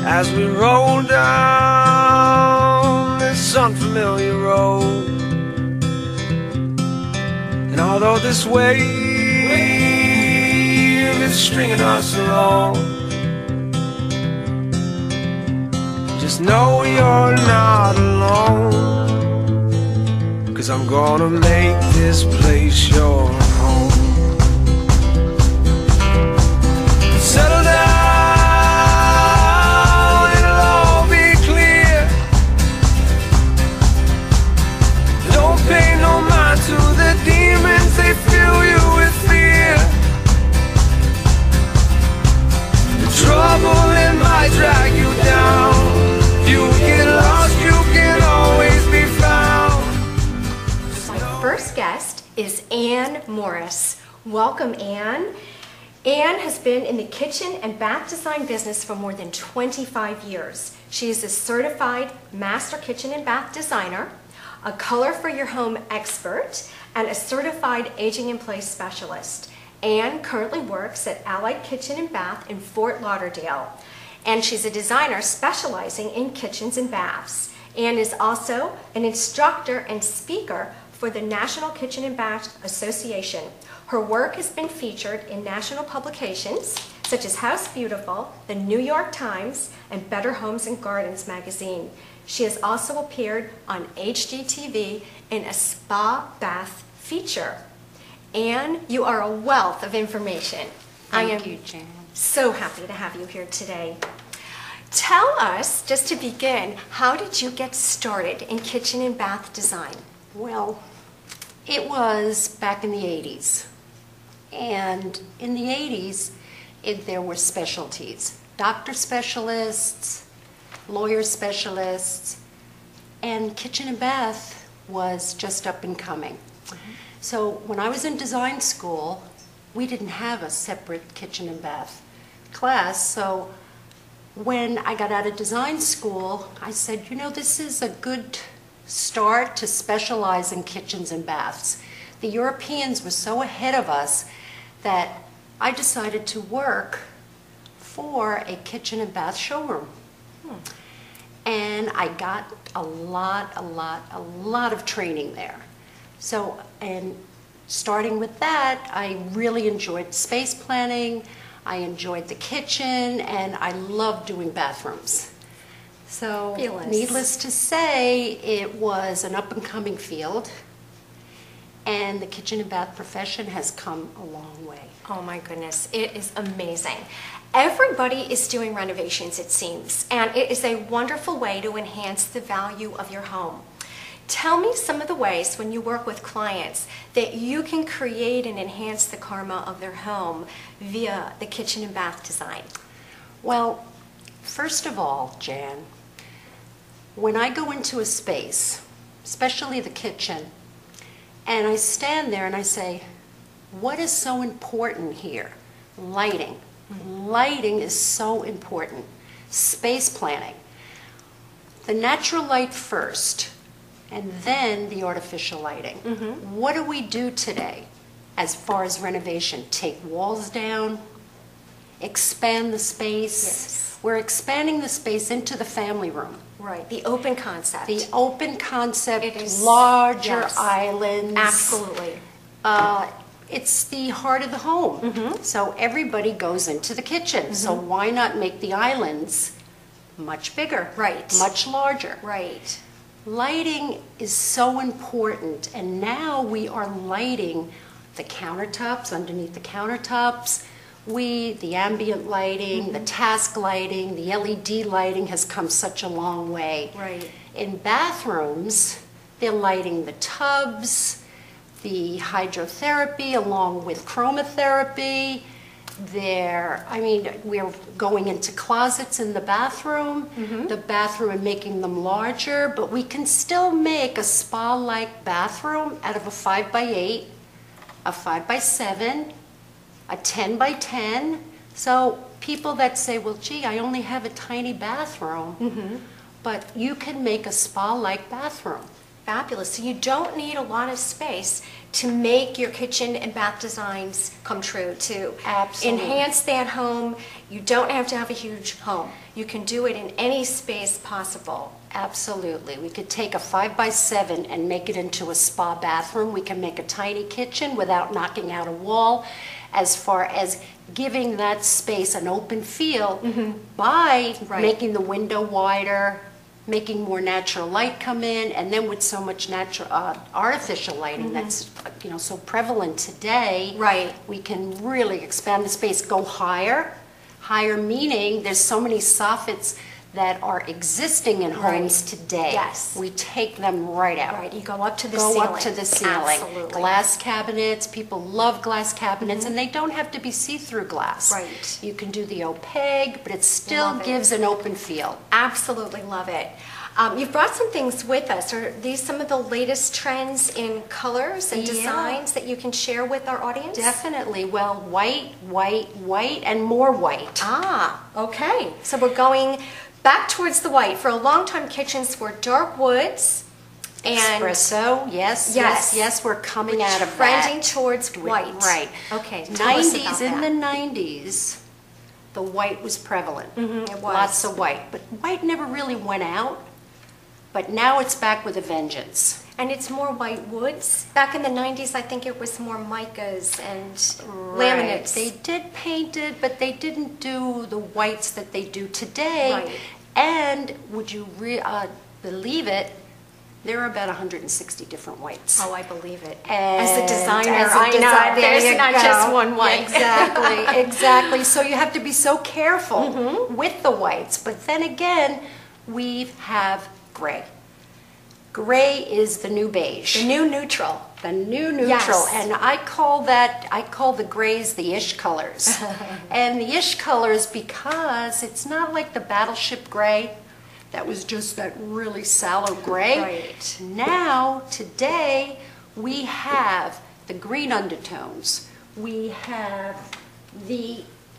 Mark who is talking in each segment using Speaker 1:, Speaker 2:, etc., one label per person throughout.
Speaker 1: as we roll down this unfamiliar road. And although this wave is stringing us along, just know you're not alone, 'cause I'm gonna make this place your home. Settle down, it'll all be clear. Don't pay no mind to the demons, they fill you with fear. The trouble, it might drag you down. If you get lost, you can always be found.
Speaker 2: My first guest is Ann Morris. Welcome, Ann. Ann has been in the kitchen and bath design business for more than 25 years. She is a certified master kitchen and bath designer, a color for your home expert, and a certified aging in place specialist. Ann currently works at Allied Kitchen and Bath in Fort Lauderdale, and she's a designer specializing in kitchens and baths. Ann is also an instructor and speaker for the National Kitchen and Bath Association. Her work has been featured in national publications such as House Beautiful, the New York Times, and Better Homes and Gardens magazine. She has also appeared on HGTV in a spa bath feature. Ann, you are a wealth of information.
Speaker 3: Thank you, Jan.
Speaker 2: So happy to have you here today. Tell us, just to begin, how did you get started in kitchen and bath design?
Speaker 3: Well, it was back in the 80s. And in the 80s, there were specialties. Doctor specialists, lawyer specialists, and kitchen and bath was just up and coming. So when I was in design school, we didn't have a separate kitchen and bath class. So when I got out of design school, I said, you know, this is a good start to specialize in kitchens and baths. The Europeans were so ahead of us that I decided to work for a kitchen and bath showroom. And I got a lot of training there. So, and starting with that, I really enjoyed space planning, I enjoyed the kitchen, and I loved doing bathrooms. So, needless to say, it was an up-and-coming field, and the kitchen and bath profession has come a long way.
Speaker 2: Oh my goodness, it is amazing. Everybody is doing renovations, it seems, and it is a wonderful way to enhance the value of your home. Tell me some of the ways when you work with clients that you can create and enhance the karma of their home via the kitchen and bath design.
Speaker 3: Well, first of all, Jan, when I go into a space, especially the kitchen, and I stand there and I say, what is so important here? Lighting. Lighting is so important. Space planning. The natural light first, and then the artificial lighting. What do we do today as far as renovation? Take walls down, expand the space.
Speaker 2: Yes.
Speaker 3: We're expanding the space into the family room.
Speaker 2: Right, the open concept.
Speaker 3: The open concept,
Speaker 2: it is,
Speaker 3: larger
Speaker 2: yes,
Speaker 3: islands.
Speaker 2: Absolutely.
Speaker 3: It's the heart of the home. So everybody goes into the kitchen. So why not make the islands much bigger?
Speaker 2: Right.
Speaker 3: Much larger.
Speaker 2: Right.
Speaker 3: Lighting is so important, and now we are lighting the countertops, underneath the countertops. The ambient lighting, the task lighting, the LED lighting has come such a long way.
Speaker 2: Right.
Speaker 3: In bathrooms, they're lighting the tubs, the hydrotherapy along with chromotherapy. We're going into closets in the bathroom, and making them larger, but we can still make a spa-like bathroom out of a 5x8, a 5x7, a 10x10. So people that say, well, gee, I only have a tiny bathroom, but you can make a spa-like bathroom.
Speaker 2: Fabulous. So you don't need a lot of space to make your kitchen and bath designs come true, to
Speaker 3: Absolutely.
Speaker 2: enhance that home. You don't have to have a huge home. You can do it in any space possible.
Speaker 3: Absolutely. We could take a 5x7 and make it into a spa bathroom. We can make a tiny kitchen without knocking out a wall, as far as giving that space an open feel by
Speaker 2: Right.
Speaker 3: making the window wider, making more natural light come in, and then with so much natural artificial lighting that's so prevalent today,
Speaker 2: Right.
Speaker 3: we can really expand the space, go higher. Higher meaning there's so many soffits that are existing in homes today.
Speaker 2: Yes.
Speaker 3: We take them right out.
Speaker 2: Right, you go up to the
Speaker 3: Go
Speaker 2: ceiling.
Speaker 3: up to the ceiling.
Speaker 2: Absolutely.
Speaker 3: Glass cabinets, people love glass cabinets, and they don't have to be see-through glass.
Speaker 2: Right.
Speaker 3: You can do the opaque, but it still
Speaker 2: Love it.
Speaker 3: gives an open feel.
Speaker 2: Absolutely love it. You've brought some things with us. Are these some of the latest trends in colors and
Speaker 3: Yeah.
Speaker 2: designs that you can share with our audience?
Speaker 3: Definitely. Well, white, white, white, and more white.
Speaker 2: Ah, okay. So we're going back towards the white. For a long time, kitchens were dark woods and
Speaker 3: Espresso, yes,
Speaker 2: Yes.
Speaker 3: yes, yes, we're coming out of
Speaker 2: trending
Speaker 3: that.
Speaker 2: towards white.
Speaker 3: Right.
Speaker 2: Okay. Tell us
Speaker 3: 90s,
Speaker 2: about
Speaker 3: in
Speaker 2: that.
Speaker 3: the 90s, the white was prevalent.
Speaker 2: It was.
Speaker 3: Lots of white. But white never really went out. But now it's back with a vengeance.
Speaker 2: And it's more white woods. Back in the 90s, I think it was more micas and laminates.
Speaker 3: They did paint it, but they didn't do the whites that they do today.
Speaker 2: Right.
Speaker 3: And would you believe it, there are about 160 different whites.
Speaker 2: Oh, I believe it.
Speaker 3: And
Speaker 2: As a designer,
Speaker 3: as a
Speaker 2: I know
Speaker 3: designer, there
Speaker 2: there's
Speaker 3: you
Speaker 2: not
Speaker 3: go.
Speaker 2: just one white.
Speaker 3: Exactly, exactly. So you have to be so careful
Speaker 2: Mm-hmm.
Speaker 3: with the whites. But then again, we have gray. Gray is the new beige.
Speaker 2: The new neutral.
Speaker 3: The new neutral.
Speaker 2: Yes.
Speaker 3: And I call the grays the ish colors. And the ish colors because it's not like the battleship gray that was just that really sallow gray.
Speaker 2: Right.
Speaker 3: Now, today, we have the green undertones. We have the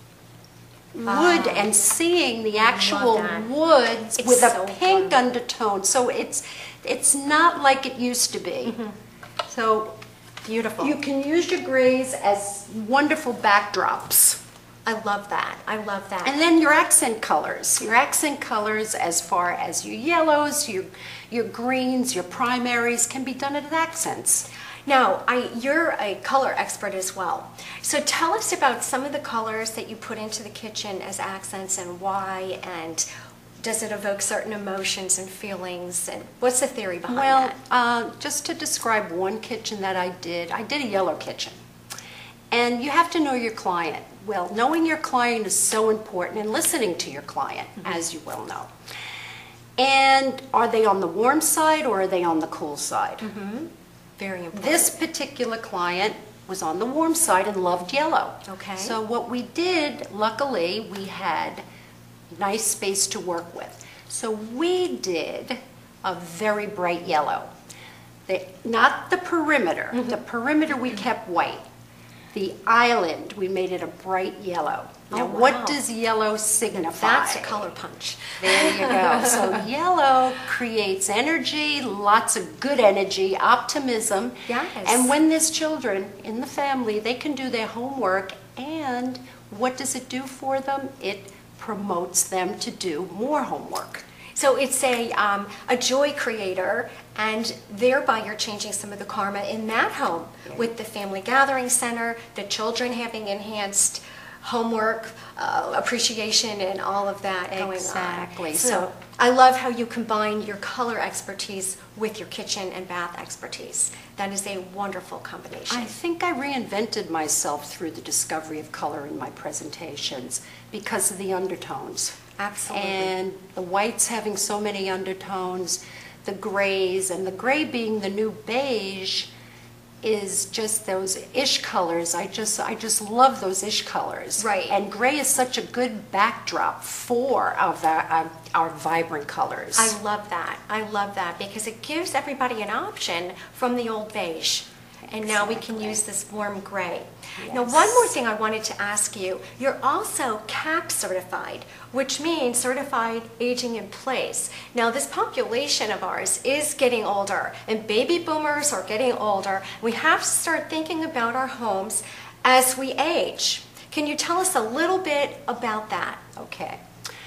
Speaker 3: wood and seeing the actual
Speaker 2: that.
Speaker 3: woods
Speaker 2: It's
Speaker 3: with a
Speaker 2: so
Speaker 3: pink
Speaker 2: fun.
Speaker 3: undertone. So it's not like it used to be. So
Speaker 2: Beautiful.
Speaker 3: you can use your grays as wonderful backdrops.
Speaker 2: I love that. I love that.
Speaker 3: And then your accent colors. Your accent colors as far as your yellows, your greens, your primaries can be done as accents.
Speaker 2: Now, you're a color expert as well. So tell us about some of the colors that you put into the kitchen as accents and why, and does it evoke certain emotions and feelings, and what's the theory behind that?
Speaker 3: Just to describe one kitchen that I did a yellow kitchen. And you have to know your client. Well, knowing your client is so important, and listening to your client, as you well know. And are they on the warm side or are they on the cool side?
Speaker 2: Very important.
Speaker 3: This particular client was on the warm side and loved yellow.
Speaker 2: Okay.
Speaker 3: So what we did, luckily, we had nice space to work with. So we did a very bright yellow. Not the perimeter. The perimeter we kept white. The island, we made it a bright yellow. Now,
Speaker 2: Oh, wow.
Speaker 3: what does yellow signify?
Speaker 2: That's a color punch.
Speaker 3: There you go. So yellow creates energy, lots of good energy, optimism.
Speaker 2: Yes.
Speaker 3: And when there's children in the family, they can do their homework. And what does it do for them? It promotes them to do more homework.
Speaker 2: So it's a joy creator, and thereby you're changing some of the karma in that home with the family gathering center, the children having enhanced homework, appreciation, and all of that going on.
Speaker 3: Exactly.
Speaker 2: So I love how you combine your color expertise with your kitchen and bath expertise. That is a wonderful combination.
Speaker 3: I think I reinvented myself through the discovery of color in my presentations because of the undertones.
Speaker 2: Absolutely.
Speaker 3: And the whites having so many undertones, the grays, and the gray being the new beige is just those ish colors. I just love those ish colors.
Speaker 2: Right.
Speaker 3: And gray is such a good backdrop for our vibrant colors.
Speaker 2: I love that. I love that because it gives everybody an option from the old beige. and now we can use this warm gray.
Speaker 3: Yes.
Speaker 2: Now, one more thing I wanted to ask you. You're also CAP certified, which means Certified Aging in Place. Now, this population of ours is getting older, and baby boomers are getting older. We have to start thinking about our homes as we age. Can you tell us a little bit about that?
Speaker 3: Okay.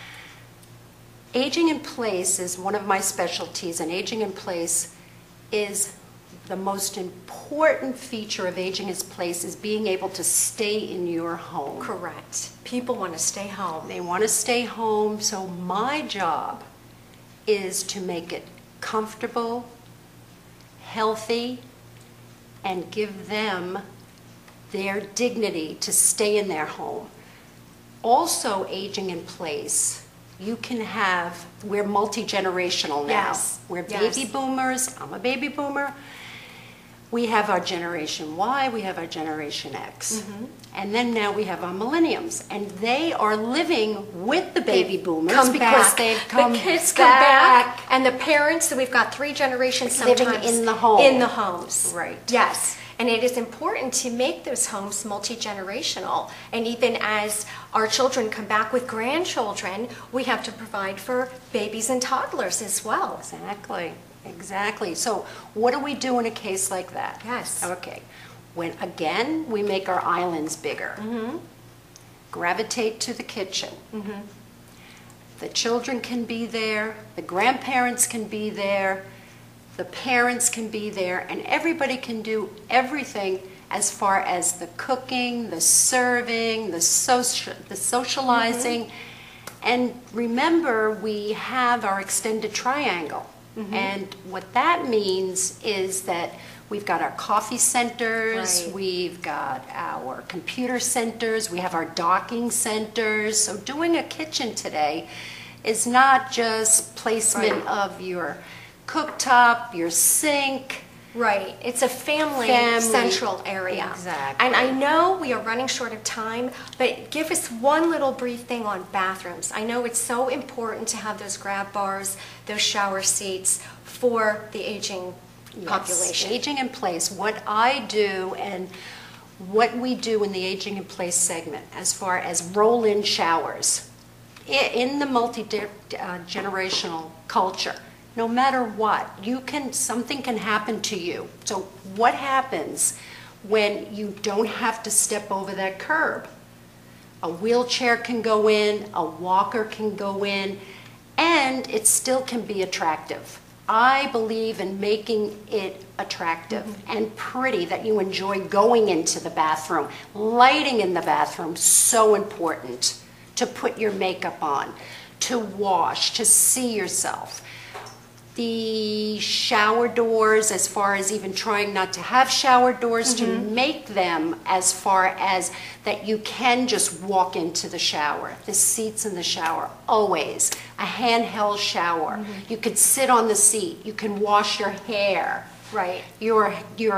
Speaker 3: Aging in place is one of my specialties, and aging in place is the most important feature of aging in place is being able to stay in your home.
Speaker 2: Correct. People want to stay home.
Speaker 3: They want to stay home, so my job is to make it comfortable, healthy, and give them their dignity to stay in their home. Also, aging in place, you can have, we're multi-generational now.
Speaker 2: Yes.
Speaker 3: We're
Speaker 2: Yes.
Speaker 3: baby boomers, I'm a baby boomer. We have our Generation Y, we have our Generation X. And then now we have our millenniums. And they are living with the baby boomers
Speaker 2: Come
Speaker 3: because
Speaker 2: back.
Speaker 3: they've come
Speaker 2: the kids come back, and the parents, so we've got 3 generations
Speaker 3: Living
Speaker 2: sometimes
Speaker 3: in the home.
Speaker 2: In the homes.
Speaker 3: Right.
Speaker 2: Yes. And it is important to make those homes multi-generational. And even as our children come back with grandchildren, we have to provide for babies and toddlers as well.
Speaker 3: Exactly, exactly. So what do we do in a case like that?
Speaker 2: Yes.
Speaker 3: Okay. When, again, we make our islands bigger. Gravitate to the kitchen. The children can be there, the grandparents can be there, the parents can be there, and everybody can do everything as far as the cooking, the serving, the socializing. And remember, we have our extended triangle. And what that means is that we've got our coffee centers,
Speaker 2: Right.
Speaker 3: we've got our computer centers, we have our docking centers. So doing a kitchen today is not just placement
Speaker 2: Right.
Speaker 3: of your cooktop, your sink.
Speaker 2: Right. It's a family central area.
Speaker 3: Exactly.
Speaker 2: And I know we are running short of time, but give us one little brief thing on bathrooms. I know it's so important to have those grab bars, those shower seats for the aging population.
Speaker 3: Aging in place, what I do and what we do in the aging in place segment as far as roll-in showers in the multi-generational culture. No matter what, something can happen to you. So what happens when you don't have to step over that curb? A wheelchair can go in, a walker can go in, and it still can be attractive. I believe in making it attractive and pretty, that you enjoy going into the bathroom. Lighting in the bathroom, so important. To put your makeup on, to wash, to see yourself. The shower doors, as far as even trying not to have shower doors, to make them as far as that you can just walk into the shower. The seats in the shower, always. A handheld shower. You could sit on the seat. You can wash your hair.
Speaker 2: Right.
Speaker 3: Your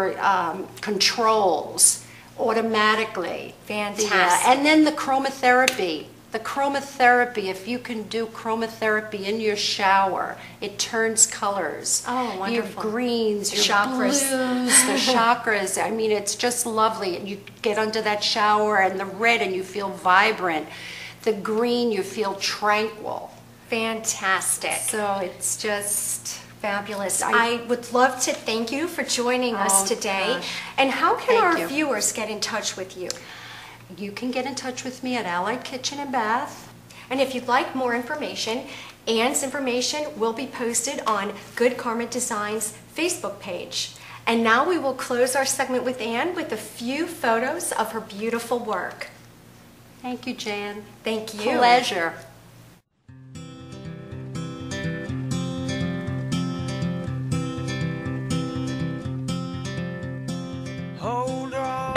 Speaker 3: controls automatically.
Speaker 2: Fantastic.
Speaker 3: And then the chromotherapy. The chromotherapy, if you can do chromotherapy in your shower, it turns colors.
Speaker 2: Oh, wonderful.
Speaker 3: Your greens, your
Speaker 2: Chakras.
Speaker 3: blues, the chakras. I mean, it's just lovely. And you get under that shower and the red and you feel vibrant. The green, you feel tranquil.
Speaker 2: Fantastic.
Speaker 3: So it's just
Speaker 2: Fabulous. I would love to thank you for joining us today.
Speaker 3: Gosh.
Speaker 2: And how can
Speaker 3: Thank
Speaker 2: our
Speaker 3: you.
Speaker 2: viewers get in touch with you?
Speaker 3: You can get in touch with me at Allied Kitchen and Bath.
Speaker 2: And if you'd like more information, Anne's information will be posted on Good Karma Designs Facebook page. And now we will close our segment with Anne with a few photos of her beautiful work.
Speaker 3: Thank you, Jan.
Speaker 2: Thank you.
Speaker 3: Pleasure.
Speaker 1: Hold on.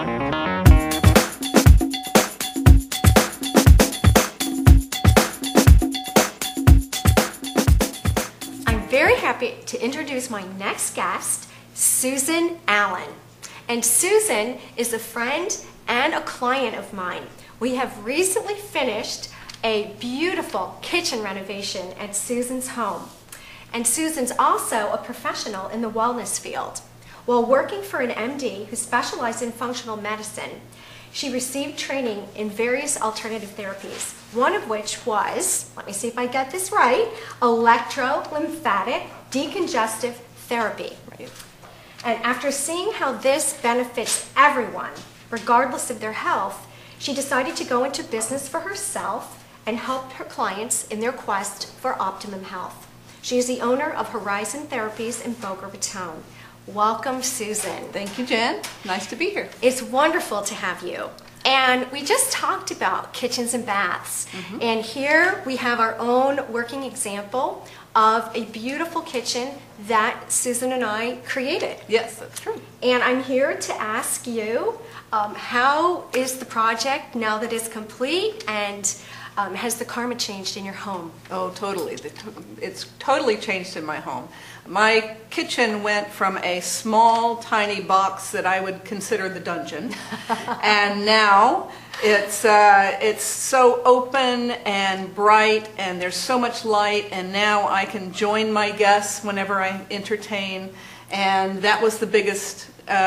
Speaker 2: I'm very happy to introduce my next guest, Susan Allen. And Susan is a friend and a client of mine. We have recently finished a beautiful kitchen renovation at Susan's home. And Susan's also a professional in the wellness field. While working for an MD who specialized in functional medicine, she received training in various alternative therapies, one of which was, let me see if I get this right, electrolymphatic decongestive therapy.
Speaker 4: Right.
Speaker 2: And after seeing how this benefits everyone, regardless of their health, she decided to go into business for herself and help her clients in their quest for optimum health. She is the owner of Horizon Therapies in Boca Raton. Welcome, Susan.
Speaker 4: Thank you, Jen. Nice to be here.
Speaker 2: It's wonderful to have you. And we just talked about kitchens and baths. And here we have our own working example of a beautiful kitchen that Susan and I created.
Speaker 4: Yes, that's true.
Speaker 2: And I'm here to ask you, how is the project now that it's complete, and has the karma changed in your home?
Speaker 4: Oh, totally. It's totally changed in my home. My kitchen went from a small, tiny box that I would consider the dungeon, and now it's so open and bright, and there's so much light, and now I can join my guests whenever I entertain, and that was the biggest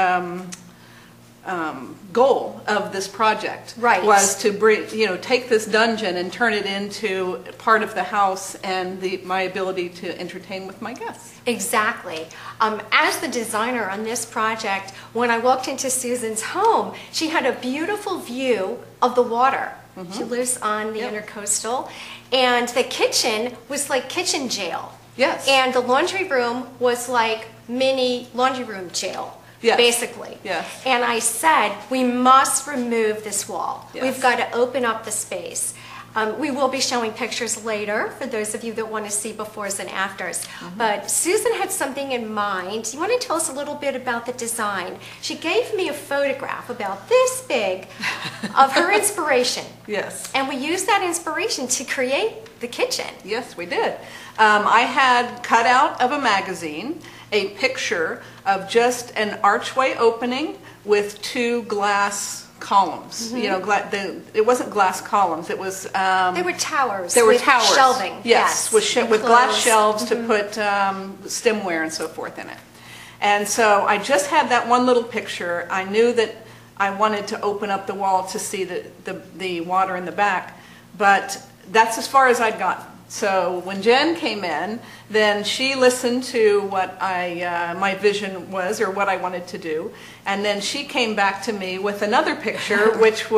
Speaker 4: goal of this project.
Speaker 2: Right.
Speaker 4: Was to bring, take this dungeon and turn it into part of the house and my ability to entertain with my guests.
Speaker 2: Exactly. As the designer on this project, when I walked into Susan's home, she had a beautiful view of the water. She lives on the Intercoastal, and the kitchen was like kitchen jail.
Speaker 4: Yes.
Speaker 2: And the laundry room was like mini laundry room jail.
Speaker 4: Yes.
Speaker 2: Basically.
Speaker 4: Yes.
Speaker 2: And I said, we must remove this wall.
Speaker 4: Yes.
Speaker 2: We've got to open up the space. We will be showing pictures later for those of you that want to see befores and afters. But Susan had something in mind. You want to tell us a little bit about the design? She gave me a photograph about this big of her inspiration.
Speaker 4: Yes.
Speaker 2: And we used that inspiration to create the kitchen.
Speaker 4: Yes, we did. I had cut out of a magazine a picture of just an archway opening with two glass columns. It wasn't glass columns. It was.
Speaker 2: They were towers.
Speaker 4: There were
Speaker 2: with
Speaker 4: towers.
Speaker 2: Shelving.
Speaker 4: Yes, with glass shelves to put stemware and so forth in it. And so I just had that one little picture. I knew that I wanted to open up the wall to see the water in the back, but that's as far as I'd gotten. So when Jen came in, then she listened to what my vision was, or what I wanted to do, and then she came back to me with another picture, which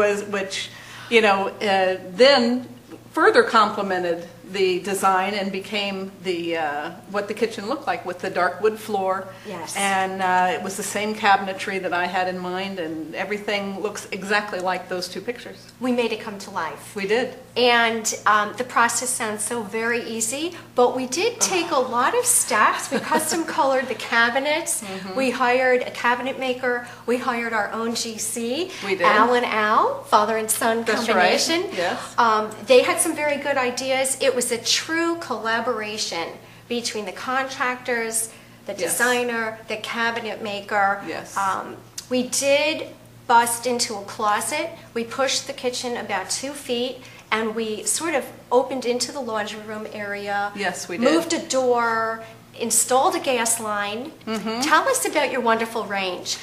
Speaker 4: then further complemented the design and became what the kitchen looked like, with the dark wood floor.
Speaker 2: Yes.
Speaker 4: And it was the same cabinetry that I had in mind, and everything looks exactly like those two pictures.
Speaker 2: We made it come to life.
Speaker 4: We did.
Speaker 2: And the process sounds so very easy, but we did take a lot of steps. We custom colored the cabinets. We hired a cabinet maker. We hired our own GC.
Speaker 4: We did.
Speaker 2: Al and Al, father and son combination.
Speaker 4: That's right. Yes.
Speaker 2: They had some very good ideas. It was a true collaboration between the contractors, the designer, the cabinet maker.
Speaker 4: Yes.
Speaker 2: We did bust into a closet. We pushed the kitchen about 2 feet, and we sort of opened into the laundry room area.
Speaker 4: Yes, we did.
Speaker 2: Moved a door, installed a gas line. Tell us about your wonderful range.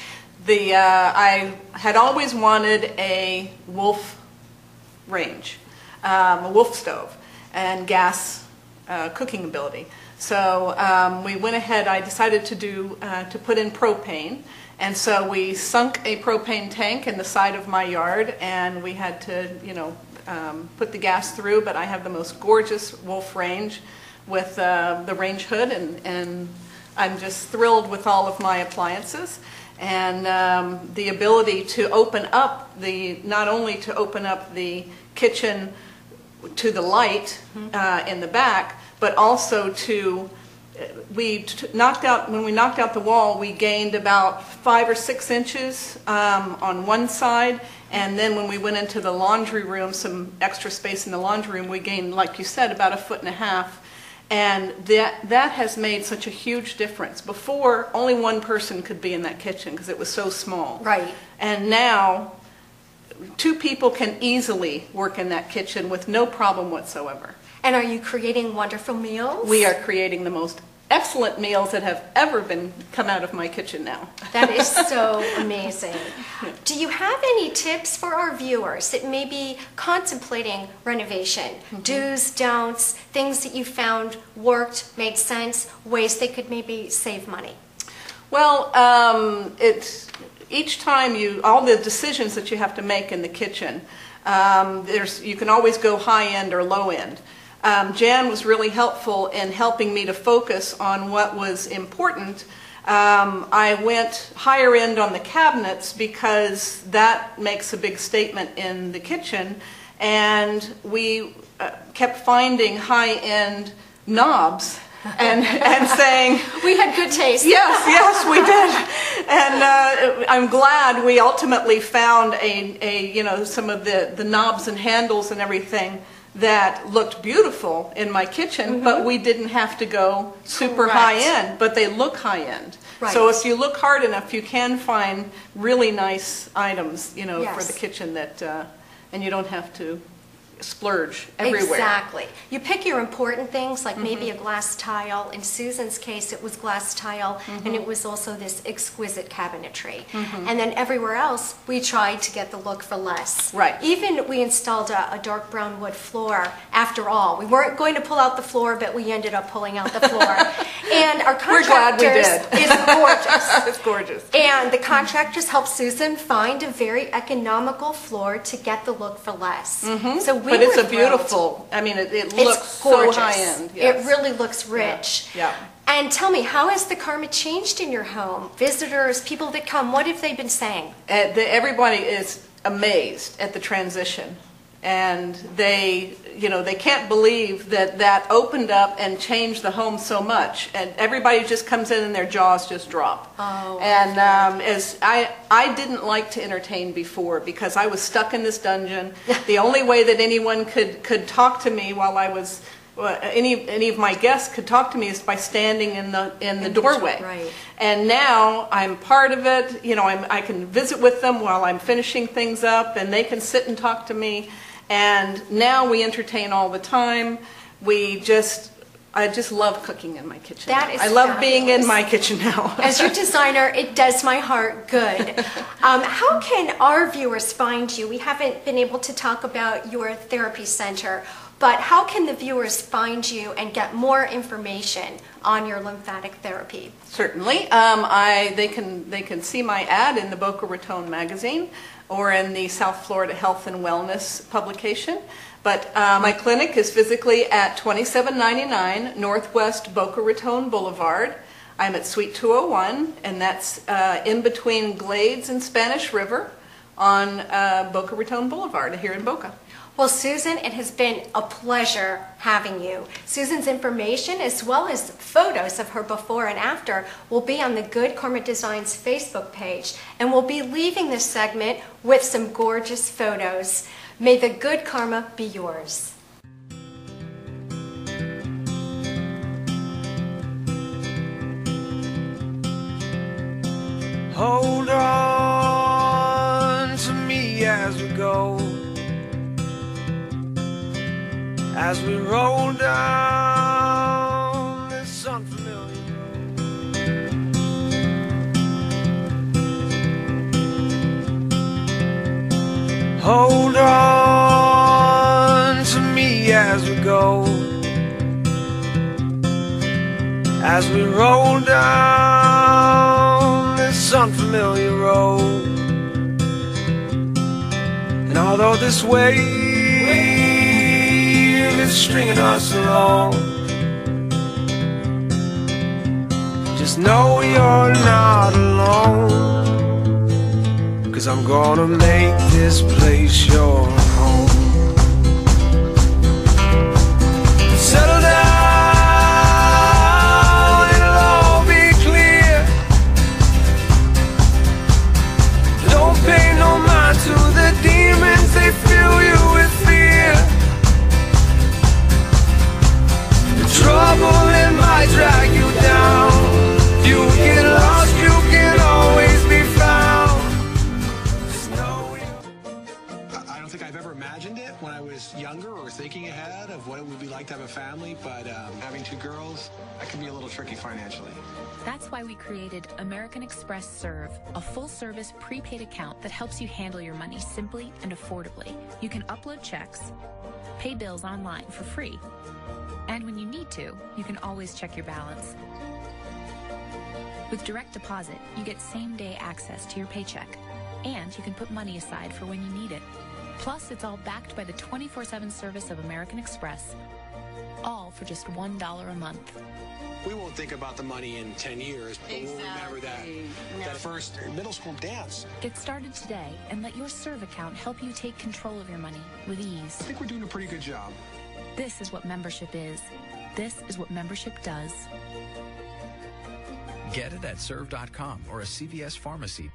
Speaker 4: I had always wanted a Wolf range, a Wolf stove, and gas cooking ability. So we went ahead. I decided to put in propane. And so we sunk a propane tank in the side of my yard, and we had to, put the gas through. But I have the most gorgeous Wolf range with the range hood, and I'm just thrilled with all of my appliances. And the ability to open up not only to open up the kitchen to the light in the back, but also to when we knocked out the wall, we gained about 5 or 6 inches on one side, and then when we went into the laundry room, some extra space in the laundry room, we gained, like you said, about 1.5 feet. And that has made such a huge difference. Before, only one person could be in that kitchen because it was so small.
Speaker 2: Right.
Speaker 4: And now, 2 people can easily work in that kitchen with no problem whatsoever.
Speaker 2: And are you creating wonderful meals?
Speaker 4: We are creating the most excellent meals that have ever come out of my kitchen now.
Speaker 2: That is so amazing. Do you have any tips for our viewers that may be contemplating renovation? Do's, don'ts, things that you found worked, made sense, ways they could maybe save money?
Speaker 4: Well, it's each time all the decisions that you have to make in the kitchen, you can always go high end or low end. Jan was really helpful in helping me to focus on what was important. I went higher end on the cabinets because that makes a big statement in the kitchen, and we kept finding high end knobs and saying,
Speaker 2: we had good taste.
Speaker 4: Yes, we did. And I'm glad we ultimately found some of the knobs and handles and everything that looked beautiful in my kitchen, but we didn't have to go super high end, but they look high end.
Speaker 2: Right.
Speaker 4: So if you look hard enough, you can find really nice items, for the kitchen that, and you don't have to splurge everywhere.
Speaker 2: Exactly. You pick your important things, like maybe a glass tile. In Susan's case, it was glass tile, and it was also this exquisite cabinetry. And then everywhere else, we tried to get the look for less.
Speaker 4: Right.
Speaker 2: Even we installed a dark brown wood floor. After all, we weren't going to pull out the floor, but we ended up pulling out the floor. And our contractors is gorgeous.
Speaker 4: It's gorgeous.
Speaker 2: And the contractors helped Susan find a very economical floor to get the look for less. So
Speaker 4: but it's a beautiful, I mean, it looks so high-end. Yes.
Speaker 2: It really looks rich.
Speaker 4: Yeah.
Speaker 2: And tell me, how has the karma changed in your home? Visitors, people that come, what have they been saying?
Speaker 4: Everybody is amazed at the transition. And they can't believe that opened up and changed the home so much. And everybody just comes in and their jaws just drop.
Speaker 2: Oh.
Speaker 4: And as I didn't like to entertain before because I was stuck in this dungeon. The only way that anyone could talk to me while I was any of my guests could talk to me is by standing in the doorway.
Speaker 2: Right.
Speaker 4: And now I'm part of it. I can visit with them while I'm finishing things up, and they can sit and talk to me. And now we entertain all the time. I just love cooking in my kitchen.
Speaker 2: That is
Speaker 4: I love
Speaker 2: fabulous.
Speaker 4: being in my kitchen now.
Speaker 2: As your designer, it does my heart good. How can our viewers find you? We haven't been able to talk about your therapy center, but how can the viewers find you and get more information on your lymphatic therapy?
Speaker 4: Certainly. They can see my ad in the Boca Raton magazine or in the South Florida Health and Wellness publication. But my clinic is physically at 2799 Northwest Boca Raton Boulevard. I'm at Suite 201, and that's in between Glades and Spanish River on Boca Raton Boulevard here in Boca.
Speaker 2: Well, Susan, it has been a pleasure having you. Susan's information, as well as photos of her before and after, will be on the Good Karma Designs Facebook page, and we'll be leaving this segment with some gorgeous photos. May the good karma be yours.
Speaker 1: Hold on to me as we go, as we roll down this unfamiliar road. Hold on to me as we go, as we roll down this unfamiliar road. And although this wave is stringing us along, just know you're not alone, 'cause I'm gonna make this place your home. Settle down, it'll all be clear. Don't pay no mind to the demons, they fill you with fear. The trouble it might drag you down. You get lost, you can always be found.
Speaker 5: I don't think I've ever was younger or thinking ahead of what it would be like to have a family, but having two girls, that can be a little tricky financially.
Speaker 6: That's why we created American Express Serve, a full-service prepaid account that helps you handle your money simply and affordably. You can upload checks, pay bills online for free, and when you need to, you can always check your balance. With direct deposit, you get same-day access to your paycheck, and you can put money aside for when you need it. Plus, it's all backed by the 24/7 service of American Express, all for just $1 a month.
Speaker 5: We won't think about the money in 10 years, but we'll remember that first middle school dance.
Speaker 6: Get started today and let your Serve account help you take control of your money with ease.
Speaker 5: I think we're doing a pretty good job.
Speaker 6: This is what membership is. This is what membership does.
Speaker 7: Get it at serve.com or a CVS pharmacy.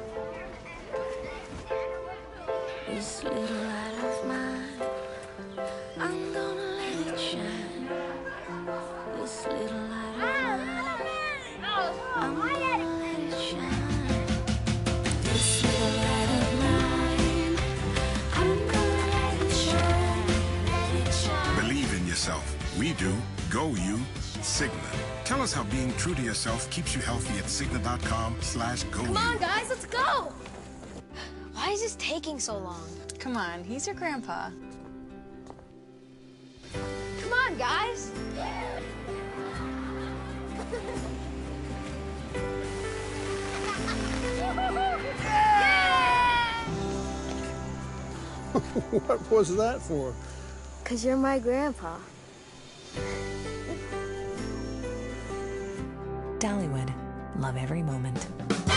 Speaker 8: This little light of mine, I'm gonna let it shine. This little light of mine, I'm gonna let it shine. This little light of mine, I'm gonna let it shine. Let it shine.
Speaker 9: Believe in yourself. We do. Go you. Cigna. Tell us how being true to yourself keeps you healthy at Cigna.com/go.
Speaker 10: Come on, guys, let's go! Why is this taking so long?
Speaker 11: Come on, he's your grandpa.
Speaker 10: Come on, guys!
Speaker 12: What was that for?
Speaker 10: 'Cause you're my grandpa.
Speaker 13: Dollywood. Love every moment.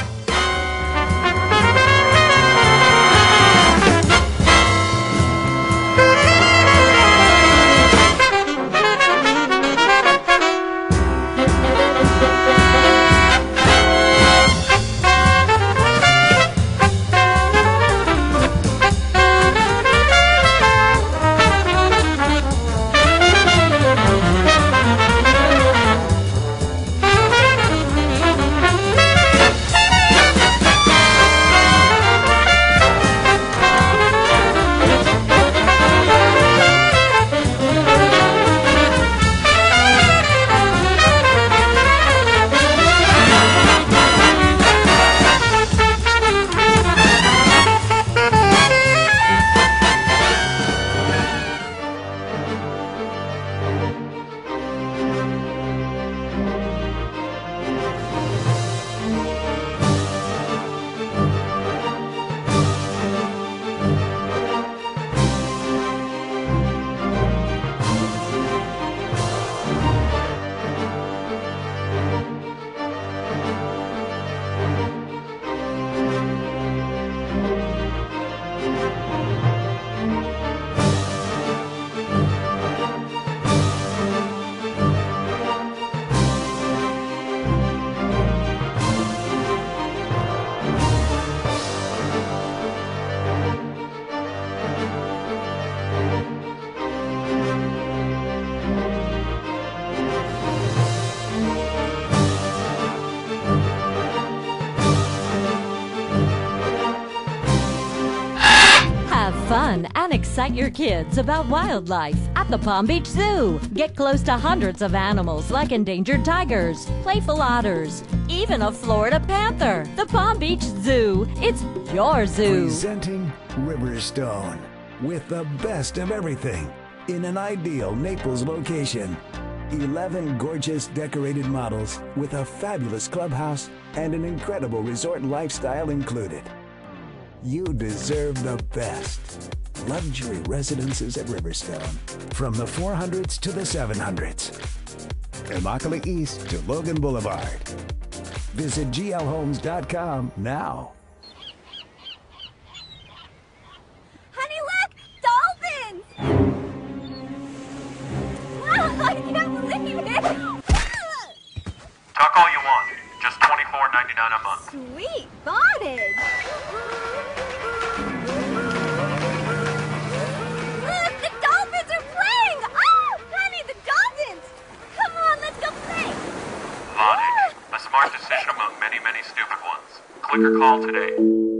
Speaker 14: Fun and excite your kids about wildlife at the Palm Beach Zoo. Get close to hundreds of animals like endangered tigers, playful otters, even a Florida panther. The Palm Beach Zoo. It's your zoo.
Speaker 15: Presenting Riverstone with the best of everything in an ideal Naples location. 11 gorgeous decorated models with a fabulous clubhouse and an incredible resort lifestyle included. You deserve the best. Luxury residences at Riverstone. From the 400s to the 700s. Immokalee East to Logan Boulevard. Visit glhomes.com now.
Speaker 8: Honey, look! Dolphins! Wow, I can't believe it!
Speaker 16: Talk all you want. Just $24.99 a month.
Speaker 8: Sweet bondage! Look, the dolphins are playing! Oh, honey, the dolphins! Come on, let's go play!
Speaker 16: Vonage, a smart decision among many, many stupid ones. Click or call today.